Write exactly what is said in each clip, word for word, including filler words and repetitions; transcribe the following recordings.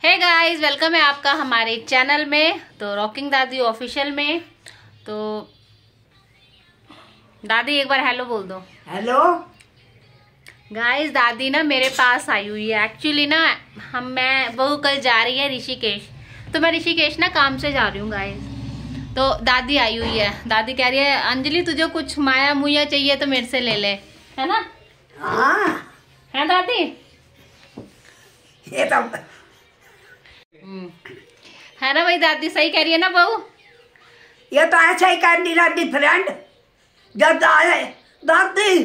Hey guys, welcome है आपका हमारे चैनल में। तो रॉकिंग दादी ऑफिशियल में। तो दादी एक बार हेलो बोल दो। हेलो गाइस, दादी ना मेरे पास आई हुई है। एक्चुअली ना हम मैं बहू कल जा रही है ऋषिकेश, तो मैं ऋषिकेश ना काम से जा रही हूँ गाइस। तो दादी आई हुई है। दादी कह रही है अंजलि तुझे कुछ माया मुया चाहिए तो मेरे से ले ले, है ना? हाँ है दादी? ये तो है ना भाई? दादी सही कह रही है ना बहू? ये तो ऐसा ही करनी रहती फ्रेंड। जब आए दादी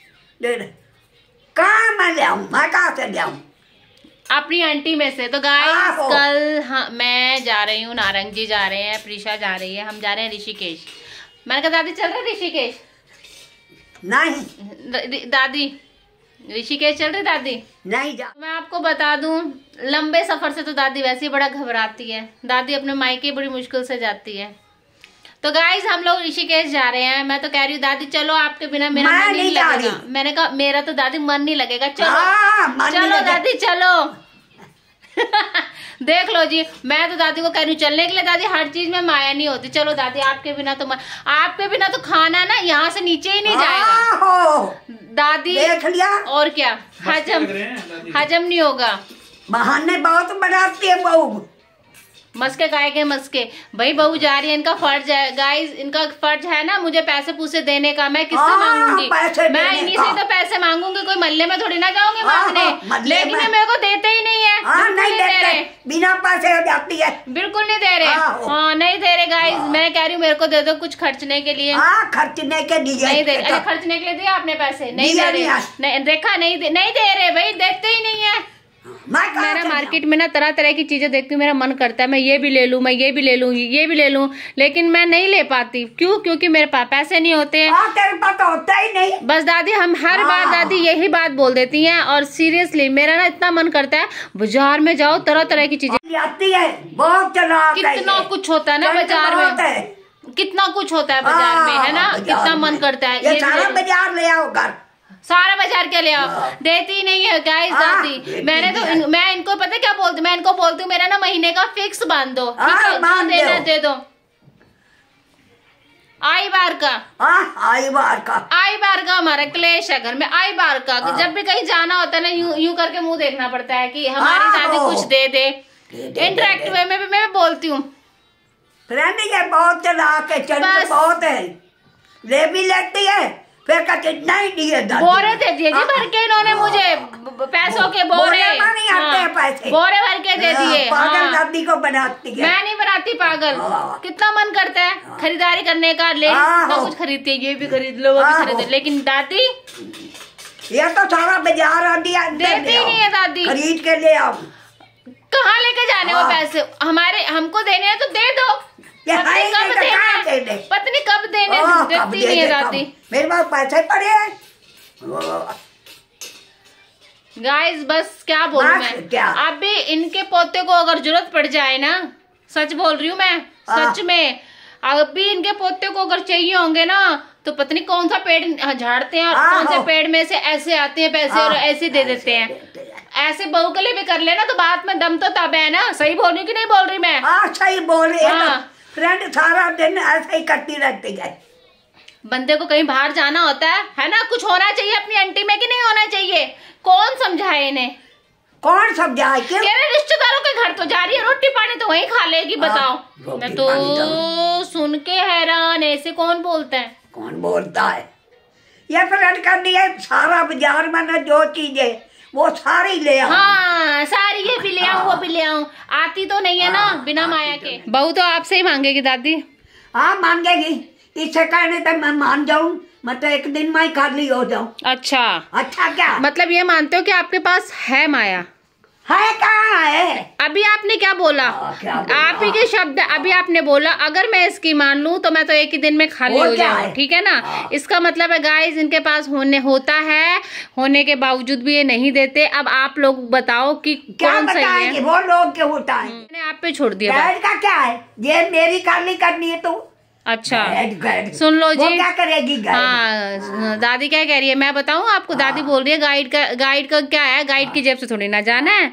कहाँ मैं ले आऊँ, मैं कहाँ से ले आऊँ? अपनी आंटी में से। तो गाइस कल हाँ, मैं जा रही हूँ, नारंगी जा रहे हैं, प्रीशा जा रही है, हम जा रहे हैं ऋषिकेश। मैंने कहा दादी चल रहे ऋषिकेश? नहीं दादी ऋषिकेश चल रही दादी? नहीं जा। मैं आपको बता दूं, लंबे सफर से तो दादी वैसे ही बड़ा घबराती है। दादी अपने मायके बड़ी मुश्किल से जाती है। तो गाइस हम लोग ऋषिकेश जा रहे हैं। मैं तो कह रही हूँ दादी चलो, आपके बिना मेरा मन नहीं लगेगा। मैंने कहा मेरा तो दादी मन नहीं लगेगा। चलो चलो दादी चलो। देख लो जी, मैं तो दादी को कह रही हूँ चलने के लिए। दादी हर चीज में माया नहीं होती। चलो दादी, आपके बिना तो आपके बिना तो खाना ना यहाँ से नीचे ही नहीं जाएगा दादी। देख लिया और क्या, हजम हजम नहीं होगा। बहाने बहुत बनाती है बहू। मस्के गाय के मस्के। भाई बहू जा रही है, इनका फर्ज है गाइस, इनका फर्ज है ना मुझे पैसे पूसे देने का। मैं किससे मांगूंगी? मैं इन्हीं से तो पैसे मांगूंगी। कोई मल्ले में थोड़ी ना जाऊंगी मांगने। लेकिन ये मेरे को देते ही नहीं है। हाँ, नहीं दे रहे, बिना पैसे हो जाती है। बिल्कुल नहीं दे रहे। हाँ नहीं दे रहे गाइस। मैं कह रही हूँ मेरे को दे दो कुछ खर्चने के लिए। खर्चने के लिए नहीं दे रहे। खर्चने के लिए दिया आपने पैसे? नहीं दे रहे। देखा नहीं नहीं दे रहे भाई, देते ही नहीं है। मेरा मार्केट में ना तरह तरह की चीजें देखती हूँ, मेरा मन करता है मैं ये भी ले लूं, मैं ये भी ले लूं, ये भी ले लूं, लेकिन मैं नहीं ले पाती। क्यों? क्योंकि मेरे पास पैसे नहीं होते हैं। तेरे पास तो होता ही नहीं। बस दादी हम हर बार दादी यही बात बोल देती हैं। और सीरियसली मेरा ना इतना मन करता है बाजार में जाओ, तरह तरह की चीजें आती है। बहुत कितना कुछ होता है ना बाजार में, कितना कुछ होता है बाजार में, है ना? कितना मन करता है ये सारा बाजार ले आओ घर। सारा बाजार क्या ले आओ? देती ही नहीं है गाइस दादी। मैंने तो इन, मैं इनको पता क्या बोलती, मैं इनको बोलती हूँ मेरा ना महीने का फिक्स बांध दो, ठीक है? देना दे दो। आई बार का आई बार का आई बार का हमारा क्लेश है घर में। आई बार का जब भी कहीं जाना होता है ना, यूं यूं करके मुंह देखना पड़ता है कि हमारी दादी कुछ दे दे। इंटरेक्ट वे में भी मैं बोलती हूँ फ्रेंड ये बहुत चला के चल बहुत है, ले भी लेती है फिर कहते नहीं दिए। बोरे दे दिए जी भर के इन्होंने मुझे, पैसों के बोरे। हाँ, पैसे बोरे भर के दे दिए। पागल दादी को बनाती है। मैं नहीं बनाती पागल। कितना मन करता है खरीदारी करने का, ले कुछ खरीदती है, ये भी खरीद लो वो भी खरीद, लेकिन दादी ये तो सारा बाजार आ दिया, देती ही नहीं है दादी। खरीद के ले आओ। कहाँ लेके जाने वो पैसे? हमारे हमको देने हैं तो दे दो। पत्नी कब देने, पत्नी कब देने, देती नहीं है दादी। मेरे पास पैसे पड़े हैं गाइस। बस क्या बोलूं मैं, क्या अभी इनके पोते को अगर जरूरत पड़ जाए ना, सच बोल रही हूँ मैं, सच में अभी इनके पोते को अगर चाहिए होंगे ना, तो पत्नी कौन सा पेड़ झाड़ते हैं और कौन से पेड़ में से ऐसे आते हैं पैसे और ऐसे दे देते हैं। ऐसे बहू के लिए भी कर लेना तो बात में दम तो तब है ना। सही बोल रही कि नहीं बोल रही मैं? हाँ सही बोल रही है फ्रेंड। सारा दिन ऐसे ही करती रहती है। बंदे को कहीं बाहर जाना होता है है ना, कुछ होना चाहिए अपनी आंटी में कि नहीं होना चाहिए? कौन समझाए इन्हें? कौन समझाए? क्यों? रिश्तेदारों के घर तो जा रही है, रोटी पानी तो वहीं खा लेगी। बताओ, मैं तो सुन के हैरान। ऐसे कौन बोलता है? कौन बोलता है? ये फ्रेंड करनी है। सारा बाजार में ना जो चीजें वो सारी ले आओ। हाँ सारी, ये भी ले आऊं वो भी ले आऊं। आती तो नहीं है ना बिना माया के। बहू तो आपसे ही मांगेगी दादी। हाँ मांगेगी, इससे कहने तक मैं मान जाऊं, मतलब एक दिन में ही खाली हो जाऊं। अच्छा अच्छा क्या मतलब ये मानते हो कि आपके पास है माया? है कहाँ है? अभी आपने क्या बोला? आप ही के शब्द अभी आपने बोला अगर मैं इसकी मान लूं तो मैं तो एक ही दिन में खाली हो जाऊं, ठीक है ना? इसका मतलब है गाइस इनके पास होने होता है, होने के बावजूद भी ये नहीं देते। अब आप लोग बताओ कि कौन सही है? वो लोग के होता है। मैंने आप पे छोड़ दिया। का क्या है? ये मेरी खाली करनी है तो अच्छा सुन लो जी। वो क्या करेगी? हाँ दादी क्या कह रही है मैं बताऊं आपको? दादी बोल रही है गाइड का गाइड का क्या है, गाइड की जेब से थोड़ी ना जाना है।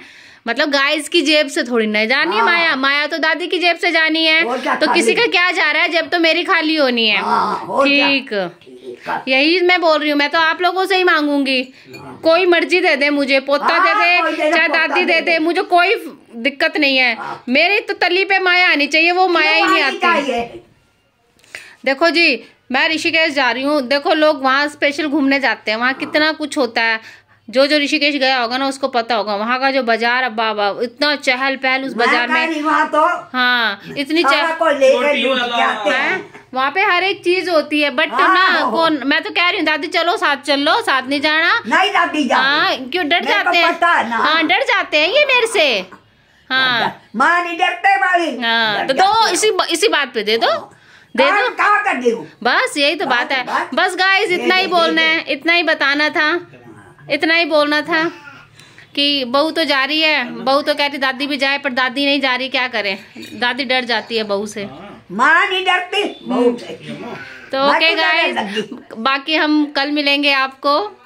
मतलब गाइस की जेब से थोड़ी ना जानी है माया, माया तो दादी की जेब से जानी है। तो किसी का क्या जा रहा है, जेब तो मेरी खाली होनी है। ठीक, यही मैं बोल रही हूँ। मैं तो आप लोगों से ही मांगूंगी, कोई मर्जी दे दे मुझे, पोता दे दे चाहे दादी दे दे, मुझे कोई दिक्कत नहीं है। मेरी तो तली पे माया आनी चाहिए, वो माया ही नहीं आती। देखो जी, मैं ऋषिकेश जा रही हूँ। देखो लोग वहाँ स्पेशल घूमने जाते हैं, वहाँ कितना कुछ होता है। जो जो ऋषिकेश गया होगा ना उसको पता होगा। वहाँ का जो बाजार, अब्बा अब्बा इतना चहल पहल उस बाजार में। तो हाँ, इतनी चहल, वहाँ पे हर एक चीज होती है। बट हाँ, ना कौन, मैं तो कह रही हूँ दादी चलो साथ चलो, साथ नहीं जाना। नहीं दादी जा। हाँ, क्यों डर जाते हैं? हाँ, डर जाते हैं ये मेरे से। हाँ, माँ नहीं डरते वाली। हाँ, तो दो इसी इसी बात पे दे दो, दे दो। क्या कर दी? बस यही तो बात है। बस गाइस इतना ही बोलना है, इतना ही बताना था, इतना ही बोलना था कि बहू तो जा रही है। बहू तो कहती दादी भी जाए, पर दादी नहीं जा रही, क्या करें, दादी डर जाती है बहू से। माँ नहीं डरती बहू से। तो ओके गाइस, बाकी हम कल मिलेंगे आपको।